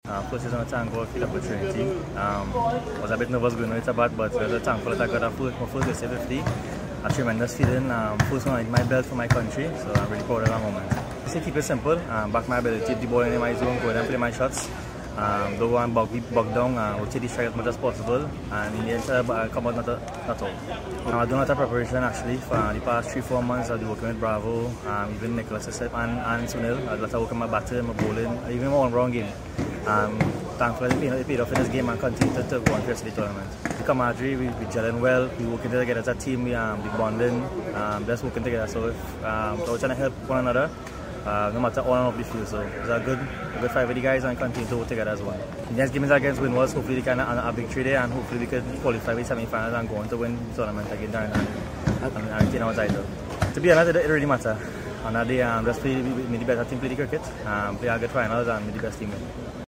First season, thank God for the opportunity. Was a bit nervous going into bat, but thankful that I got my first 50. A tremendous feeling. First one in my belt for my country, so I'm really proud of that moment. Just keep it simple. Back my ability, keep the ball in my zone, go and play my shots. Don't want to bog down, rotate the strike as much as possible, and in the end, come out not at all. I do a lot of preparation actually for the past 3-4 months. I've been working with Bravo, even Nicholas and Sunil. I did a lot of work on my batting, my bowling, even my one-round game. Thankfully, it paid off in this game and continue to go on for the tournament. The camaraderie, we gelling well, we working together as a team, we bonding, just working together. So we're trying to help one another. No matter on and off the field, so it's a good fight with the guys and continue to work together as one. The next game is against Winwalls. Hopefully we can a victory there, and hopefully we can qualify with semi-finals and go on to win the tournament again and retain our title. To be honest, it really matters. On that day, just play the better team, play the cricket, play a good finals and be the best team win.